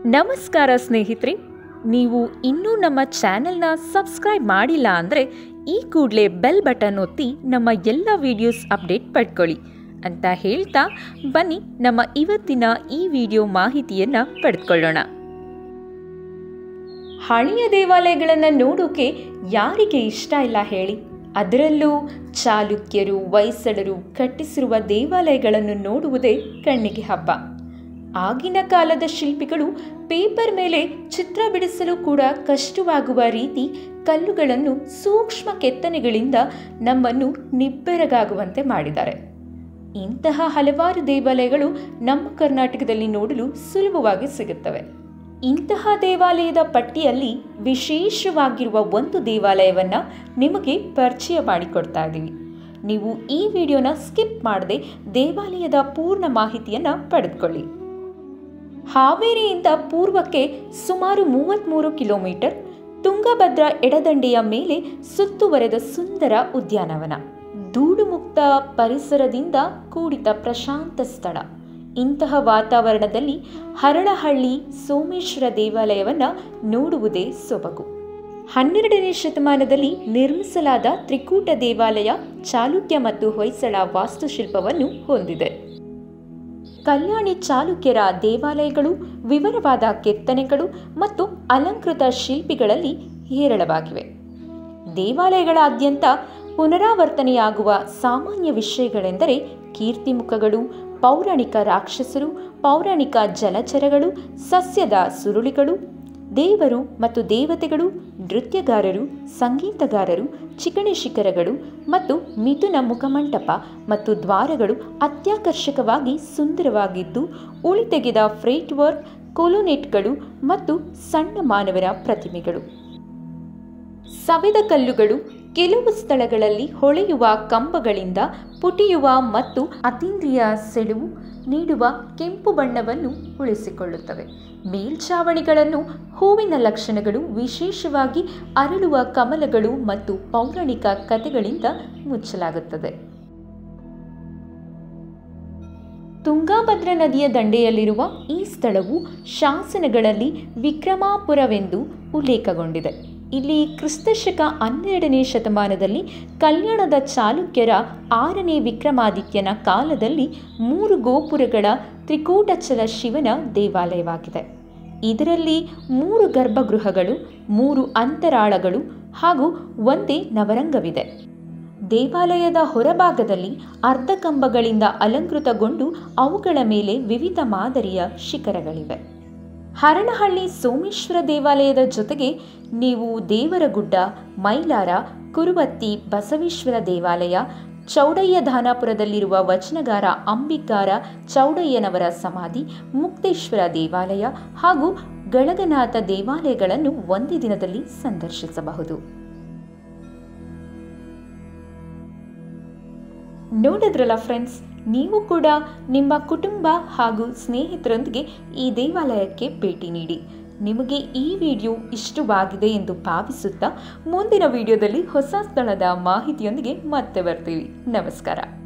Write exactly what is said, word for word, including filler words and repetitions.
ನಮಸ್ಕಾರ ಸ್ನೇಹಿತರೆ, ನೀವು ಇನ್ನೂ ನಮ್ಮ ಚಾನೆಲ್ನ ಸಬ್ಸ್ಕ್ರೈಬ್ ಮಾಡಿಲ್ಲ ಅಂದರೆ ಈ ಕೂಡಲೇ ಬೆಲ್ ಬಟನ್ ಒತ್ತಿ ನಮ್ಮ ಎಲ್ಲ ವಿಡಿಯೋಸ್ ಅಪ್ಡೇಟ್ ಪಡ್ಕೊಳ್ಳಿ ಅಂತ ಹೇಳ್ತಾ ಬನ್ನಿ ನಮ್ಮ ಇವತ್ತಿನ ಈ ವಿಡಿಯೋ ಮಾಹಿತಿಯನ್ನು ಪಡೆದುಕೊಳ್ಳೋಣ. ಹಳೆಯ ದೇವಾಲಯಗಳನ್ನು ನೋಡೋಕೆ ಯಾರಿಗೆ ಇಷ್ಟ ಇಲ್ಲ ಹೇಳಿ? ಅದರಲ್ಲೂ ಚಾಲುಕ್ಯರು ಹೊಯ್ಸಳರು ಕಟ್ಟಿಸಿರುವ ದೇವಾಲಯಗಳನ್ನು ನೋಡುವುದೇ ಕಣ್ಣಿಗೆ ಹಬ್ಬ. ಆಗಿನ ಕಾಲದ ಶಿಲ್ಪಿಗಳು ಪೇಪರ್ ಮೇಲೆ ಚಿತ್ರ ಬಿಡಿಸಲು ಕೂಡ ಕಷ್ಟವಾಗುವ ರೀತಿ ಕಲ್ಲುಗಳನ್ನು ಸೂಕ್ಷ್ಮ ಕೆತ್ತನೆಗಳಿಂದ ನಮ್ಮನ್ನು ನಿಬ್ಬೆರಗಾಗುವಂತೆ ಮಾಡಿದ್ದಾರೆ. ಇಂತಹ ಹಲವಾರು ದೇವಾಲಯಗಳು ನಮ್ಮ ಕರ್ನಾಟಕದಲ್ಲಿ ನೋಡಲು ಸುಲಭವಾಗಿ ಸಿಗುತ್ತವೆ. ಇಂತಹ ದೇವಾಲಯದ ಪಟ್ಟಿಯಲ್ಲಿ ವಿಶೇಷವಾಗಿರುವ ಒಂದು ದೇವಾಲಯವನ್ನು ನಿಮಗೆ ಪರಿಚಯ ಮಾಡಿಕೊಡ್ತಾ ಇದ್ದೀವಿ. ನೀವು ಈ ವಿಡಿಯೋನ ಸ್ಕಿಪ್ ಮಾಡದೆ ದೇವಾಲಯದ ಪೂರ್ಣ ಮಾಹಿತಿಯನ್ನು ಪಡೆದುಕೊಳ್ಳಿ. ಹಾವೇರಿಯಿಂದ ಪೂರ್ವಕ್ಕೆ ಸುಮಾರು ಮೂವತ್ತ್ಮೂರು ಕಿಲೋಮೀಟರ್, ತುಂಗಭದ್ರಾ ಎಡದಂಡೆಯ ಮೇಲೆ ಸುತ್ತುವರೆದ ಸುಂದರ ಉದ್ಯಾನವನ, ಧೂಳು ಮುಕ್ತ ಪರಿಸರದಿಂದ ಕೂಡಿದ ಪ್ರಶಾಂತ ಸ್ಥಳ. ಇಂತಹ ವಾತಾವರಣದಲ್ಲಿ ಹರಳಹಳ್ಳಿ ಸೋಮೇಶ್ವರ ದೇವಾಲಯವನ್ನು ನೋಡುವುದೇ ಸೊಬಗು. ಹನ್ನೆರಡನೇ ಶತಮಾನದಲ್ಲಿ ನಿರ್ಮಿಸಲಾದ ತ್ರಿಕೂಟ ದೇವಾಲಯ ಚಾಲುಕ್ಯ ಮತ್ತು ಹೊಯ್ಸಳ ವಾಸ್ತುಶಿಲ್ಪವನ್ನು ಹೊಂದಿದೆ. ಕಲ್ಯಾಣಿ ಚಾಲುಕ್ಯರ ದೇವಾಲಯಗಳು ವಿವರವಾದ ಕೆತ್ತನೆಗಳು ಮತ್ತು ಅಲಂಕೃತ ಶಿಲ್ಪಿಗಳಲ್ಲಿ ಹೇರಳವಾಗಿವೆ. ದೇವಾಲಯಗಳಾದ್ಯಂತ ಪುನರಾವರ್ತನೆಯಾಗುವ ಸಾಮಾನ್ಯ ವಿಷಯಗಳೆಂದರೆ ಕೀರ್ತಿಮುಖಗಳು, ಪೌರಾಣಿಕ ರಾಕ್ಷಸರು, ಪೌರಾಣಿಕ ಜಲಚರಗಳು, ಸಸ್ಯದ ಸುರುಳಿಗಳು, ದೇವರು ಮತ್ತು ದೇವತೆಗಳು, ನೃತ್ಯಗಾರರು, ಸಂಗೀತಗಾರರು, ಚಿಕಣಿ ಶಿಖರಗಳು ಮತ್ತು ಮಿಥುನ ಮುಖಮಂಟಪ ಮತ್ತು ದ್ವಾರಗಳು ಅತ್ಯಾಕರ್ಷಕವಾಗಿ ಸುಂದರವಾಗಿದ್ದು, ಉಳಿತೆಗೆದ ಫ್ರೇಟ್ ವರ್ಕ್, ಕೊಲೊನೆಟ್ಗಳು ಮತ್ತು ಸಣ್ಣ ಮಾನವರ ಪ್ರತಿಮೆಗಳು, ಸವೆದ ಕಲ್ಲುಗಳು, ಕೆಲವು ಸ್ಥಳಗಳಲ್ಲಿ ಹೊಳೆಯುವ ಕಂಬಗಳಿಂದ ಪುಟಿಯುವ ಮತ್ತು ಅತೀಂದ್ರಿಯ ಸೆಳುವು ನೀಡುವ ಕೆಂಪು ಬಣ್ಣವನ್ನು ಉಳಿಸಿಕೊಳ್ಳುತ್ತವೆ. ಮೇಲ್ಛಾವಣಿಗಳನ್ನು ಹೂವಿನ ಲಕ್ಷಣಗಳು, ವಿಶೇಷವಾಗಿ ಅರಳುವ ಕಮಲಗಳು ಮತ್ತು ಪೌರಾಣಿಕ ಕಥೆಗಳಿಂದ ಮುಚ್ಚಲಾಗುತ್ತದೆ. ತುಂಗಭದ್ರಾ ನದಿಯ ದಂಡೆಯಲ್ಲಿರುವ ಈ ಸ್ಥಳವು ಶಾಸನಗಳಲ್ಲಿ ವಿಕ್ರಮಾಪುರವೆಂದು ಉಲ್ಲೇಖಗೊಂಡಿದೆ. ಇಲ್ಲಿ ಕ್ರಿಸ್ತಶಕ ಹನ್ನೆರಡನೇ ಶತಮಾನದಲ್ಲಿ ಕಲ್ಯಾಣದ ಚಾಲುಕ್ಯರ ಆರನೇ ವಿಕ್ರಮಾದಿತ್ಯನ ಕಾಲದಲ್ಲಿ ಮೂರು ಗೋಪುರಗಳ ತ್ರಿಕೂಟಚಲ ಶಿವನ ದೇವಾಲಯವಾಗಿದೆ. ಇದರಲ್ಲಿ ಮೂರು ಗರ್ಭಗೃಹಗಳು, ಮೂರು ಅಂತರಾಳಗಳು ಹಾಗೂ ಒಂದೇ ನವರಂಗವಿದೆ. ದೇವಾಲಯದ ಹೊರಭಾಗದಲ್ಲಿ ಅರ್ಧ ಕಂಬಗಳಿಂದ ಅಲಂಕೃತಗೊಂಡು ಅವುಗಳ ಮೇಲೆ ವಿವಿಧ ಮಾದರಿಯ ಶಿಖರಗಳಿವೆ. ಹರಳಹಳ್ಳಿ ಸೋಮೇಶ್ವರ ದೇವಾಲಯದ ಜೊತೆಗೆ ನೀವು ದೇವರಗುಡ್ಡ, ಮೈಲಾರ, ಕುರುವತ್ತಿ ಬಸವೇಶ್ವರ ದೇವಾಲಯ, ಚೌಡಯ್ಯಧಾನಾಪುರದಲ್ಲಿರುವ ವಚನಗಾರ ಅಂಬಿಗಾರ ಚೌಡಯ್ಯನವರ ಸಮಾಧಿ, ಮುಕ್ತೇಶ್ವರ ದೇವಾಲಯ ಹಾಗೂ ಗಳಗನಾಥ ದೇವಾಲಯಗಳನ್ನು ಒಂದೇ ದಿನದಲ್ಲಿ ಸಂದರ್ಶಿಸಬಹುದು. ನೋಡಿದ್ರಲ್ಲ ಫ್ರೆಂಡ್ಸ್, ನೀವು ಕೂಡ ನಿಮ್ಮ ಕುಟುಂಬ ಹಾಗೂ ಸ್ನೇಹಿತರೊಂದಿಗೆ ಈ ದೇವಾಲಯಕ್ಕೆ ಭೇಟಿ ನೀಡಿ. ನಿಮಗೆ ಈ ವಿಡಿಯೋ ಇಷ್ಟವಾಗಿದೆ ಎಂದು ಭಾವಿಸುತ್ತಾ ಮುಂದಿನ ವಿಡಿಯೋದಲ್ಲಿ ಹೊಸ ಸ್ಥಳದ ಮಾಹಿತಿಯೊಂದಿಗೆ ಮತ್ತೆ ಬರ್ತೀವಿ. ನಮಸ್ಕಾರ.